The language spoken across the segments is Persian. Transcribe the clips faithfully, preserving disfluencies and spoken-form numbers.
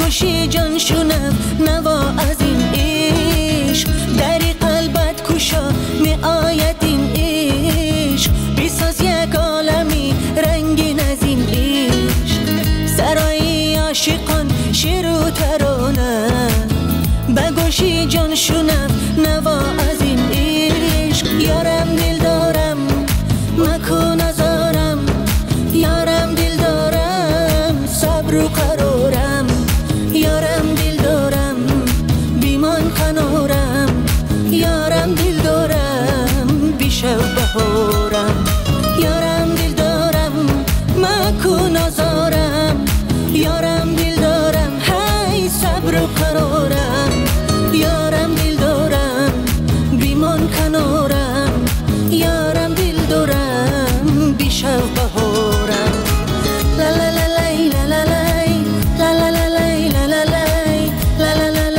بگوشی جان شنف نوا از این عشق دری قلبت کشا می آید این عشق بساز یک عالمی رنگین از این عشق سرای عاشقان شیر و ترانه بگوشی جان شنف نوا از این عشق یارم دل دارم مکن ازارم یارم دل دارم صبر و قرارم یارم دل دارم بیمان کنارم یارم دل دارم بیشو بهارم یارم دل دارم مکن ازارم یارم دل دارم هی صبر و قرارم یارم دل دارم بیمان کنارم یارم دل دارم بیشو بهارم لا لا لا لا لا لا لا لا لا لا لا لا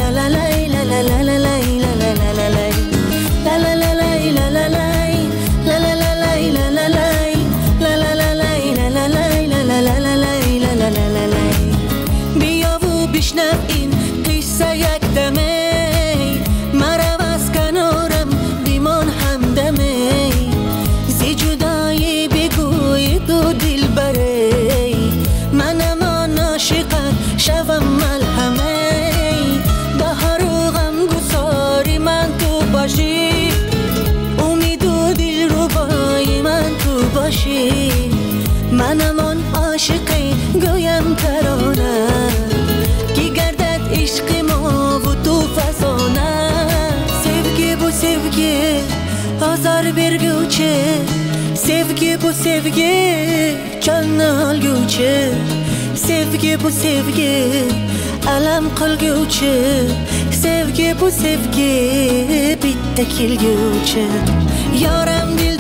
بیا و بشنو این قصه یک دمی مرا از کنارم بیمان همدمی زی جدایی بگوی دو دل بری منم آن عاشقت شوم ملهمه بهار و غم گساری من تو باشی امید و دل ربای من تو باشی منم آن عاشقی گویم ترانه کی گردد عشق ما و تو فسانه sevgi bu sevgi azar vergüçe sevgi bu sevgi canını algüçe sevgi bu sevgi alam qilgüçe sevgi bu sevgi bitta kelgüçe yoram dil